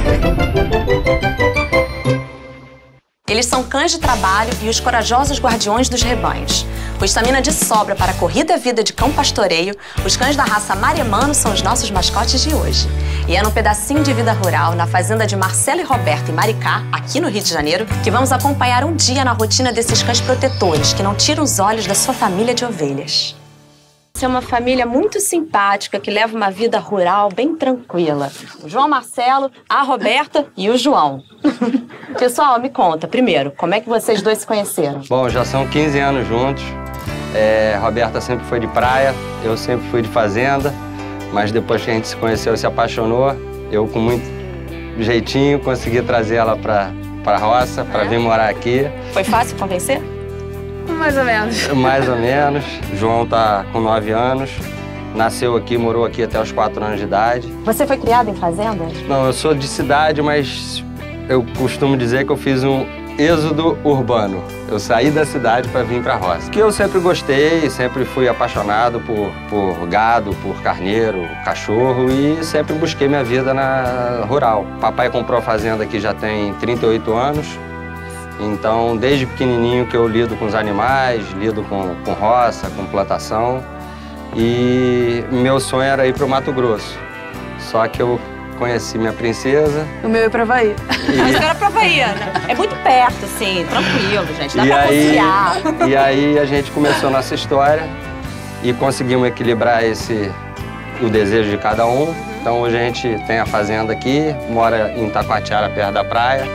Eles são cães de trabalho e os corajosos guardiões dos rebanhos. Com estamina de sobra para a corrida vida de cão pastoreio, os cães da raça Maremano são os nossos mascotes de hoje. E é no pedacinho de vida rural, na fazenda de Marcelo e Roberto em Maricá, aqui no Rio de Janeiro, que vamos acompanhar um dia na rotina desses cães protetores, que não tiram os olhos da sua família de ovelhas. É uma família muito simpática, que leva uma vida rural bem tranquila. O João Marcelo, a Roberta e o João. Pessoal, me conta, primeiro, como é que vocês dois se conheceram? Bom, já são 15 anos juntos. Roberta sempre foi de praia, eu sempre fui de fazenda. Mas depois que a gente se conheceu e se apaixonou, eu com muito jeitinho consegui trazer ela pra roça, pra vir morar aqui. Foi fácil convencer? Mais ou menos. Mais ou menos. O João tá com 9 anos, nasceu aqui, morou aqui até os 4 anos de idade. Você foi criado em fazenda? Não, eu sou de cidade, mas eu costumo dizer que eu fiz um êxodo urbano. Eu saí da cidade para vir para a roça. Que eu sempre gostei, sempre fui apaixonado por gado, por carneiro, cachorro e sempre busquei minha vida na rural. Papai comprou a fazenda aqui já tem 38 anos. Então, desde pequenininho que eu lido com os animais, lido com roça, com plantação. E meu sonho era ir para o Mato Grosso. Só que eu conheci minha princesa. O meu é pra Bahia. Mas era pra Bahia, né? É muito perto, assim, tranquilo, gente. Dá pra confiar. E aí a gente começou a nossa história e conseguimos equilibrar o desejo de cada um. Então hoje a gente tem a fazenda aqui, mora em Taquatiara, perto da praia.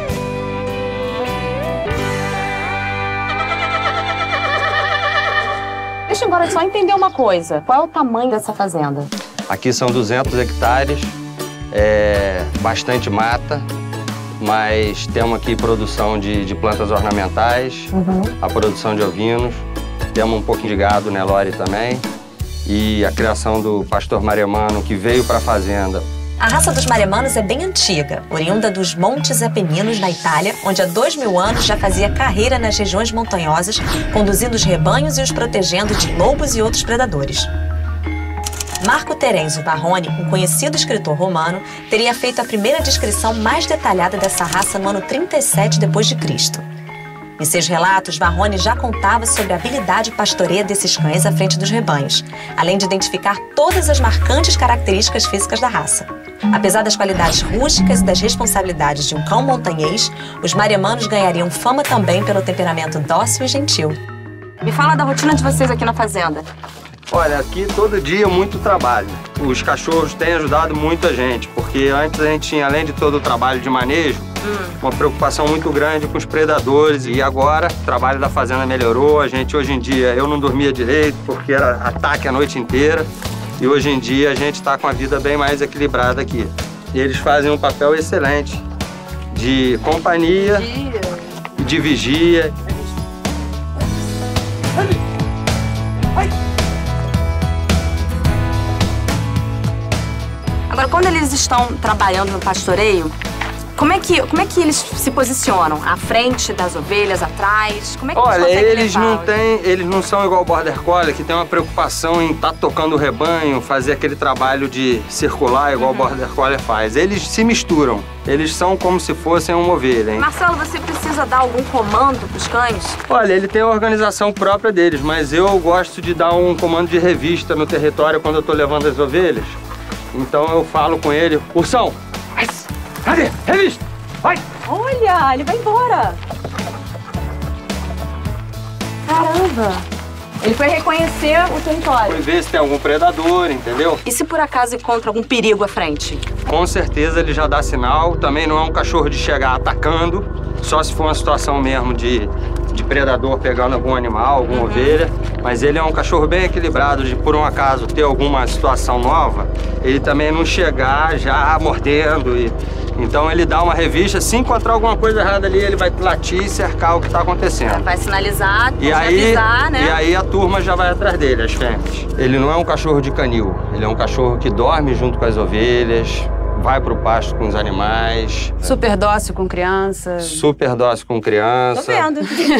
Deixa eu agora só entender uma coisa. Qual é o tamanho dessa fazenda? Aqui são 200 hectares, bastante mata, mas temos aqui produção de plantas ornamentais, a produção de ovinos, temos um pouquinho de gado, Nelore também, e a criação do pastor Maremano, que veio para a fazenda. A raça dos Maremanos é bem antiga, oriunda dos Montes Apeninos, na Itália, onde há 2000 anos já fazia carreira nas regiões montanhosas, conduzindo os rebanhos e os protegendo de lobos e outros predadores. Marco Terenzio Varrone, um conhecido escritor romano, teria feito a primeira descrição mais detalhada dessa raça no ano 37 d.C. Em seus relatos, Varrone já contava sobre a habilidade pastoreia desses cães à frente dos rebanhos, além de identificar todas as marcantes características físicas da raça. Apesar das qualidades rústicas e das responsabilidades de um cão montanhês, os Maremanos ganhariam fama também pelo temperamento dócil e gentil. Me fala da rotina de vocês aqui na fazenda. Olha, aqui todo dia muito trabalho. Os cachorros têm ajudado muito a gente, porque antes a gente tinha, além de todo o trabalho de manejo, uma preocupação muito grande com os predadores. E agora o trabalho da fazenda melhorou. A gente, hoje em dia, eu não dormia direito porque era ataque a noite inteira. E hoje em dia a gente está com a vida bem mais equilibrada aqui. E eles fazem um papel excelente de companhia, de vigia. Agora, quando eles estão trabalhando no pastoreio, como é que eles se posicionam? À frente das ovelhas, atrás? Como é que Olha, eles conseguem eles não são igual o Border Collie, que tem uma preocupação em estar tocando o rebanho, fazer aquele trabalho de circular igual o Border Collie faz. Eles se misturam. Eles são como se fossem uma ovelha, hein? Marcelo, você precisa dar algum comando para os cães? Olha, ele tem a organização própria deles, mas eu gosto de dar um comando de revista no território quando eu estou levando as ovelhas. Então eu falo com ele, Ursão, cadê? Revista, vai! Olha, ele vai embora. Caramba! Ele foi reconhecer o território. Foi ver se tem algum predador, entendeu? E se por acaso encontra algum perigo à frente? Com certeza ele já dá sinal. Também não é um cachorro de chegar atacando, só se for uma situação mesmo de predador pegando algum animal, alguma ovelha. Mas ele é um cachorro bem equilibrado, de por um acaso ter alguma situação nova, ele também não chegar já mordendo. Então ele dá uma revista, se encontrar alguma coisa errada ali, ele vai latir e cercar o que está acontecendo. Vai sinalizar, avisar, né? E aí a turma já vai atrás dele, as fêmeas. Ele não é um cachorro de canil, ele é um cachorro que dorme junto com as ovelhas, vai pro pasto com os animais. Super dócil com criança. Super dócil com criança. Tô vendo.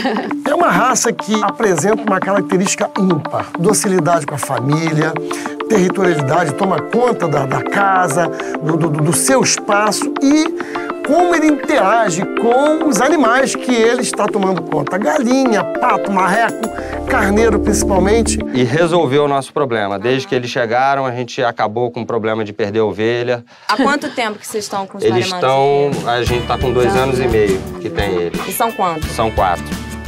É uma raça que apresenta uma característica ímpar. Docilidade com a família, territorialidade, toma conta da casa, do seu espaço e como ele interage com os animais que ele está tomando conta. Galinha, pato, marreco, carneiro principalmente. E resolveu o nosso problema. Desde que eles chegaram, a gente acabou com o problema de perder a ovelha. Há quanto tempo que vocês estão com os Eles maremanos? estão... A gente tá com 2 anos e meio que tem eles. E são quantos? São 4.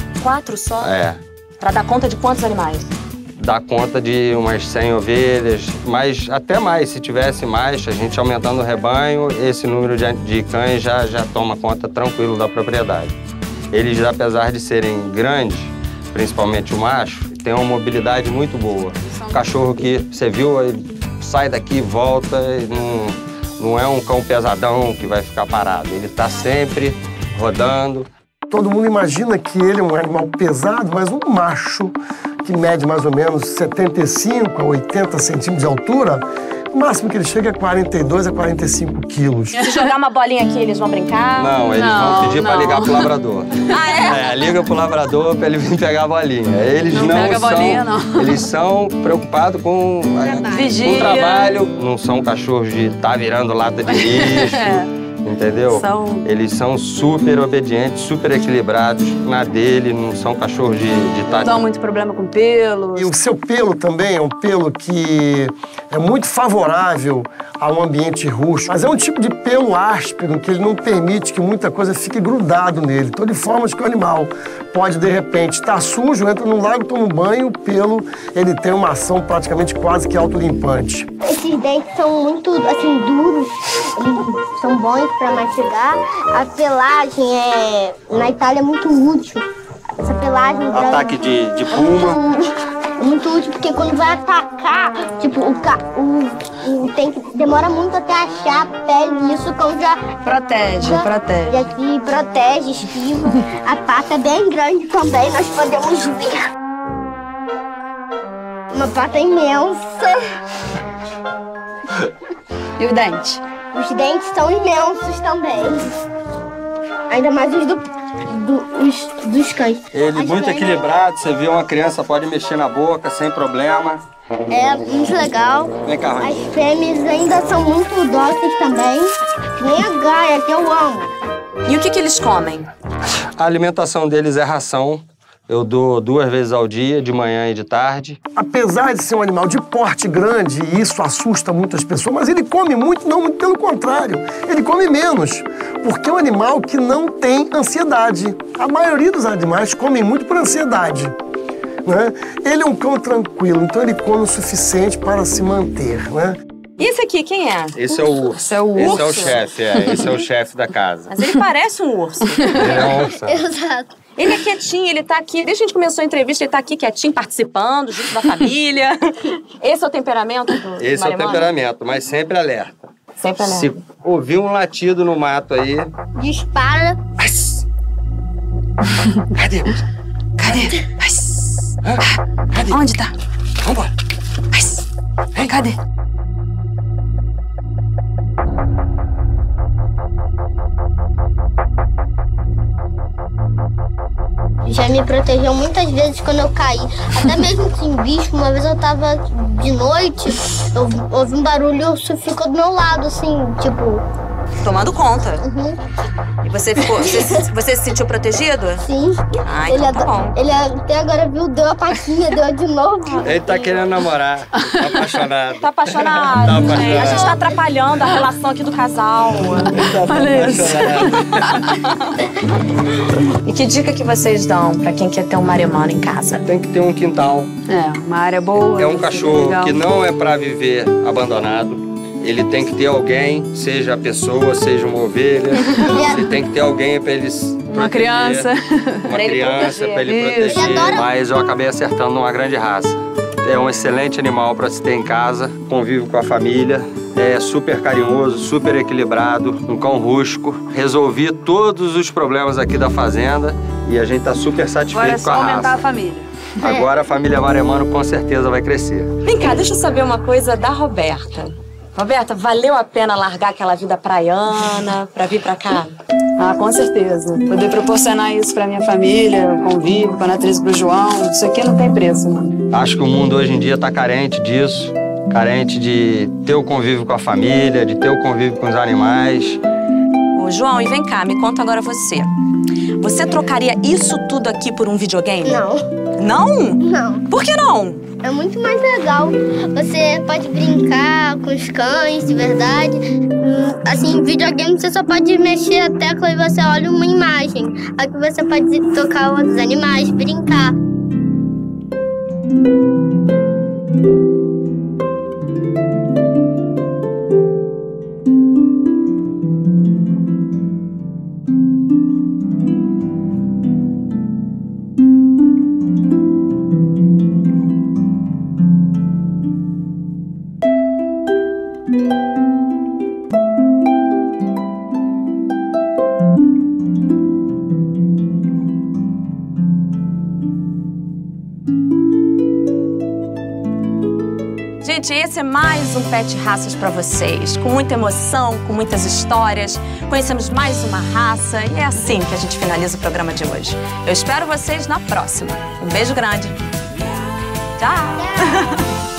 4 só? É. Pra dar conta de quantos animais? Dá conta de umas 100 ovelhas, mas até mais. Se tivesse mais, a gente aumentando o rebanho, esse número de cães já toma conta tranquilo da propriedade. Eles, apesar de serem grandes, principalmente o macho, tem uma mobilidade muito boa. O cachorro que você viu, ele sai daqui, volta, e não é um cão pesadão que vai ficar parado. Ele está sempre rodando. Todo mundo imagina que ele é um animal pesado, mas um macho que mede mais ou menos 75 a 80 centímetros de altura, o máximo que ele chega é 42 a 45 quilos. Se jogar uma bolinha aqui, eles vão brincar? Não, eles vão pedir para ligar pro labrador. Ah, é? Liga pro labrador para ele vir pegar a bolinha. Eles Não pega a bolinha, não. Eles são preocupados com Vigia. o trabalho. Não são cachorros de virando lata de lixo. Entendeu? Eles são super obedientes, super equilibrados na dele, não são cachorros de Não dão muito problema com pelo. E o seu pelo também é um pelo que é muito favorável a um ambiente rústico, mas é um tipo de pelo áspero que ele não permite que muita coisa fique grudado nele. Então, de forma que o animal pode, de repente, estar sujo, entra num lago, toma um banho, o pelo ele tem uma ação praticamente quase que autolimpante. Esses dentes são muito, assim, duros, eles são bons para mastigar. A pelagem na Itália é muito útil. Essa pelagem... Ataque de puma. É muito útil porque quando vai atacar, tipo, demora muito até achar a pele, isso o cão já... Protege. E aqui protege, esquiva. A pata é bem grande também, nós podemos ver. Uma pata imensa. E o dente? Os dentes são imensos também. Ainda mais os dos cães. Ele muito equilibrado, você vê uma criança pode mexer na boca sem problema. É muito legal. Vem cá, Rony. As fêmeas ainda são muito dóceis também. Nem a Gaia, que eu amo. E o que eles comem? A alimentação deles é ração. Eu dou 2 vezes ao dia, de manhã e de tarde. Apesar de ser um animal de porte grande, e isso assusta muitas pessoas, mas ele come muito, não, muito pelo contrário. Ele come menos, porque é um animal que não tem ansiedade. A maioria dos animais comem muito por ansiedade, né? Ele é um cão tranquilo, então ele come o suficiente para se manter, né? E esse aqui, quem é? Esse é o urso. Esse é o Esse é o chefe, esse é o chefe da casa. Mas ele parece um urso. Ele é um urso. Exato. Ele é quietinho, ele tá aqui. Desde que a gente começou a entrevista, ele tá aqui quietinho, participando, junto da família. Esse é o temperamento do Esse é o Maremano? temperamento, mas sempre alerta. Sempre alerta. Se ouvir um latido no mato aí... Dispara. Cadê? Cadê? Cadê? Onde tá? Vambora. Cadê? Já me protegeu muitas vezes quando eu caí. Até mesmo sem bicho, uma vez eu tava de noite, eu ouvi um barulho e o urso ficou do meu lado, assim, tipo... Tomando conta. Uhum. E você se sentiu protegido? Sim. Ah, então tá bom. Ele até agora viu, deu a patinha, deu de novo. Ele tá querendo namorar, tá apaixonado. Tá apaixonado, Tá gente. apaixonado. A gente tá atrapalhando a relação aqui do casal. Olha isso. E que dica que vocês dão pra quem quer ter um maremano em casa? Tem que ter um quintal. É, uma área boa. É um cachorro legal. que não é pra viver abandonado. Ele tem que ter alguém, seja a pessoa, seja uma ovelha. Ele tem que ter alguém pra eles Uma criança. Uma Pra ele criança proteger. pra ele Isso. proteger. Ele adora- Mas eu acabei acertando uma grande raça. É um excelente animal para se ter em casa, convive com a família, é super carinhoso, super equilibrado, um cão rústico. Resolvi todos os problemas aqui da fazenda e a gente tá super Agora é satisfeito com só a aumentar a raça. família. Agora a família Maremano com certeza vai crescer. Vem cá, deixa eu saber uma coisa da Roberta. Roberta, valeu a pena largar aquela vida praiana pra vir pra cá? Ah, com certeza. Poder proporcionar isso pra minha família, o convívio, com a Natriz pro João, isso aqui não tem preço, né? Acho que o mundo hoje em dia tá carente disso. Carente de ter o convívio com a família, de ter o convívio com os animais. Ô, João, e vem cá, me conta agora você. Você trocaria isso tudo aqui por um videogame? Não. Não? Não. Por que não? É muito mais legal. Você pode brincar com os cães, de verdade. Assim, videogame você só pode mexer a tecla e você olha uma imagem. Aqui você pode tocar outros animais, brincar. Gente, esse é mais um Pet Raças pra vocês, com muita emoção, com muitas histórias. Conhecemos mais uma raça e é assim que a gente finaliza o programa de hoje. Eu espero vocês na próxima. Um beijo grande. Tchau!